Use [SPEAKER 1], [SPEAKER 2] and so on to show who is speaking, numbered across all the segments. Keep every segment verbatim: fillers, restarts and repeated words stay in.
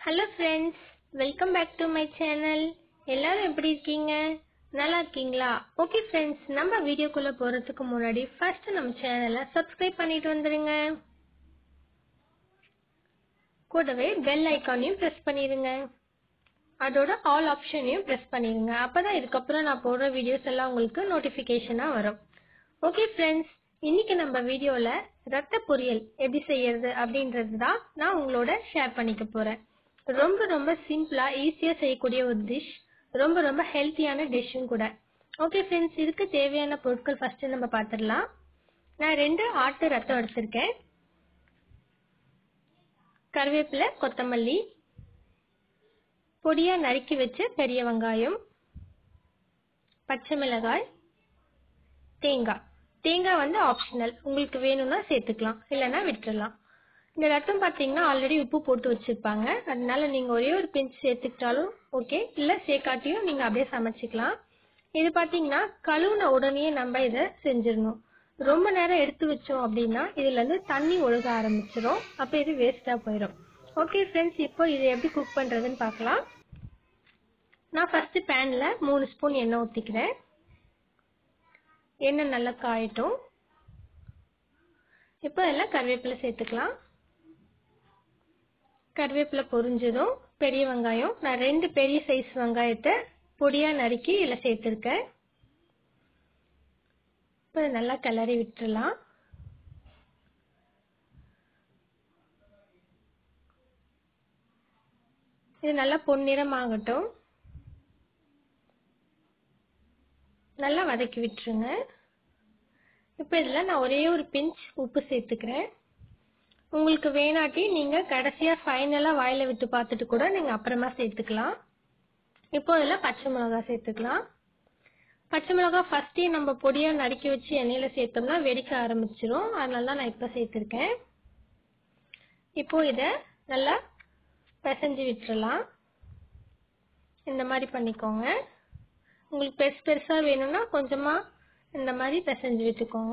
[SPEAKER 1] Hello friends, welcome back to my channel. எல்லாரும் எப்படி இருக்கீங்க? நல்லா இருக்கீங்களா? Okay friends, நம்ம வீடியோக்குள்ள போறதுக்கு முன்னாடி first நம்ம சேனலை subscribe பண்ணிட்டு வந்துருங்க. கூடவே bell ஐகானையும் press பண்ணிருங்க. அதோட all ஆப்ஷனையும் press பண்ணிருங்க. அப்பதான் இதுக்கப்புறம் நான் போடுற வீடியோஸ் எல்லாம் உங்களுக்கு நோட்டிஃபிகேஷனா வரும். Okay friends, இன்னைக்கு நம்ம வீடியோல ரத்த பொரியல் எப்படி செய்யறது அப்படின்றது தான் நான் உங்களோட ஷேர் பண்ணிக்க போறேன். ரொம்ப ரொம்ப சிம்பிளா ஈஸியா செய்யக்கூடிய ஒரு டிஷ், ரொம்ப ரொம்ப ஹெல்த்தியான டிஷ்ஷும் கூட. ஓகே ஃப்ரெண்ட்ஸ், இதுக்கு தேவையான பொருட்கள் ஃபர்ஸ்ட் நம்ம பார்த்துடலாம். நான் ரெண்டு ஆட்டு ரத்தம் எடுத்திருக்கேன், கருவேப்பிலை, கொத்தமல்லி, பொடியா நறுக்கி வச்ச பெரிய வெங்காயம், பச்சை மிளகாய், தேங்காய். தேங்காய் வந்து ஆப்ஷனல், உங்களுக்கு வேணும்னா சேர்த்துக்கலாம், இல்லைன்னா விட்டுடலாம். இந்த ரத்தம் பார்த்தீங்கன்னா ஆல்ரெடி உப்பு போட்டு வச்சிருப்பாங்க, அதனால நீங்க ஒரே ஒரு பிஞ்ச் சேர்த்துக்கிட்டாலும் ஓகே, இல்ல சேர்க்காட்டியும் நீங்க அப்படியே சமைச்சிக்கலாம். இது பார்த்தீங்கன்னா கழுவுன உடனே நம்ம இதை செஞ்சிடணும். ரொம்ப நேரம் எடுத்து வச்சோம் அப்படின்னா இதுல இருந்து தண்ணி ஒழுக ஆரம்பிச்சிடும், அப்ப இது வேஸ்டா போயிடும். ஓகே ஃப்ரெண்ட்ஸ், இப்போ இதை எப்படி குக் பண்றதுன்னு பார்க்கலாம். நான் ஃபர்ஸ்ட் பேன்ல மூணு ஸ்பூன் எண்ணெய் ஊற்றிக்கிறேன். எண்ணெய் நல்லா காயட்டும். இப்போ எல்லாம் கருவேப்பிலை சேர்த்துக்கலாம். கருவேப்பிலை பொரிஞ்சதும் பெரிய வெங்காயம், நான் ரெண்டு பெரிய சைஸ் வெங்காயத்தை பொடியா நறுக்கி இதில் சேர்த்துருக்கேன். இப்போ நல்லா கிளறி விட்டுடலாம். இது நல்லா பொன்னிறம் ஆகட்டும், நல்லா வதக்கி விட்டுருங்க. இப்போ இதில் நான் ஒரே ஒரு பிஞ்ச் உப்பு சேர்த்துக்கிறேன். உங்களுக்கு வேணாட்டி நீங்க கடைசியா ஃபைனலா வாயில விட்டு பார்த்துட்டு கூட நீங்க அப்புறமா சேர்த்துக்கலாம். இப்போ இதில் பச்சை மிளகாய் சேர்த்துக்கலாம். பச்சை மிளகாய் ஃபர்ஸ்டே நம்ம பொடியா நறுக்கி வச்சு எண்ணெயில சேர்த்தோம்னா வெடிக்க ஆரம்பிச்சிடும், அதனால தான் நான் இப்போ சேர்த்துருக்கேன். இப்போ இதை நல்லா பிசைஞ்சு விட்டுறலாம். இந்த மாதிரி பண்ணிக்கோங்க. உங்களுக்கு பெருசு பெருசா வேணும்னா கொஞ்சமா இந்த மாதிரி பிசைஞ்சு விட்டுக்கோங்க.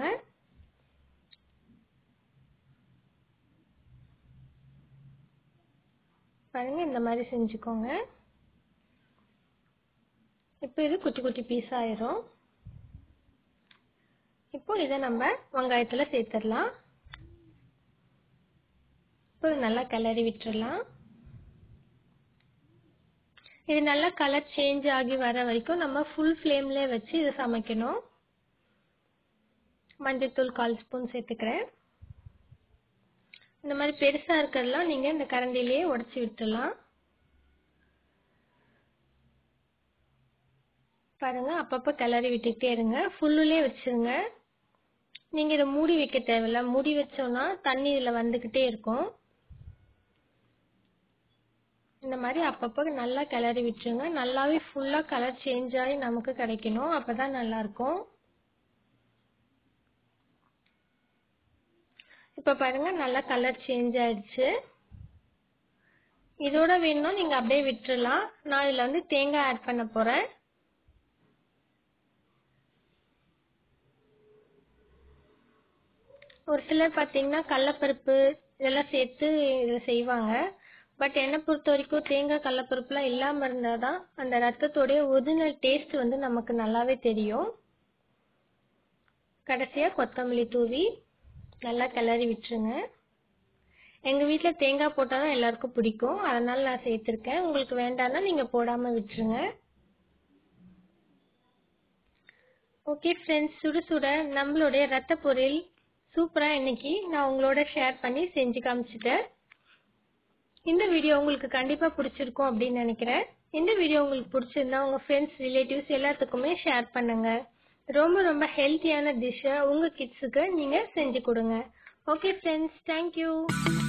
[SPEAKER 1] பாருங்க, இந்த மாதிரி செஞ்சுக்கோங்க. இப்போ இது குட்டி குட்டி பீஸ் ஆயிரும். இப்போ இதை நம்ம வெங்காயத்துல சேர்த்துடலாம். இப்போ நல்லா கிளறி விட்டுறலாம். இது நல்லா கலர் சேஞ்ச் ஆகி வர வரைக்கும் நம்ம ஃபுல் ஃப்ளேம்ல வச்சு இதை சமைக்கணும். மஞ்சள்தூள் கால் ஸ்பூன் சேர்த்துக்கிறேன். இந்த மாதிரி பெருசா இருக்கிறதெல்லாம் நீங்க இந்த கரண்டிலேயே உடைச்சி விட்டுடலாம். பாருங்க, அப்பப்ப கிளறி விட்டுக்கிட்டே இருங்க, ஃபுல்லுலே வச்சிருங்க. நீங்க இதை மூடி வைக்க தேவையில்ல, மூடி வச்சோம்னா தண்ணி இதுல வந்துகிட்டே இருக்கும். இந்த மாதிரி அப்பப்ப நல்லா கிளறி விட்டுருங்க. நல்லாவே ஃபுல்லா கலர் சேஞ்ச் ஆகி நமக்கு கிடைக்கணும், அப்பதான் நல்லா இருக்கும். இப்ப பாருங்க, நல்லா கலர் சேஞ்ச் ஆயிடுச்சு. இதோட வேணும்னா நீங்க அப்படியே விட்டுறலாம். நான் இதுல வந்து தேங்காய் ஆட் பண்ண போறேன். ஒரு சிலர் பாத்தீங்கன்னா கடலைப்பருப்பு இதெல்லாம் சேர்த்து இதை செய்வாங்க. பட் என்னை பொறுத்த வரைக்கும் தேங்காய் கடலைப்பருப்புலாம் இல்லாம இருந்தாதான் அந்த ரத்தத்தோடைய ஒரிஜினல் டேஸ்ட் வந்து நமக்கு நல்லாவே தெரியும். கடைசியா கொத்தமல்லி தூவி நல்லா கிளறி விட்டுருங்க. எங்க வீட்டுல தேங்காய் போட்டாதான் எல்லாருக்கும் பிடிக்கும், அதனால நான் சேர்த்திருக்கேன். உங்களுக்கு வேண்டாம்னா நீங்க போடாம விட்டுருங்க. ஓகே ஃப்ரெண்ட்ஸ், சுட சுட நம்மளுடைய ரத்த பொரியல் சூப்பரா இன்னைக்கு நான் உங்களோட ஷேர் பண்ணி செஞ்சு காமிச்சிட்டேன். இந்த வீடியோ உங்களுக்கு கண்டிப்பா பிடிச்சிருக்கும் அப்படின்னு நினைக்கிறேன். இந்த வீடியோ உங்களுக்கு பிடிச்சிருந்தா உங்க ஃப்ரெண்ட்ஸ், ரிலேட்டிவ்ஸ் எல்லாத்துக்குமே ஷேர் பண்ணுங்க. ரொம்ப ரொம்ப ஹெல்த்தியான டிஷ்ஷை உங்க கிட்ஸுக்கு நீங்க செஞ்சு கொடுங்க. Okay friends, thank you.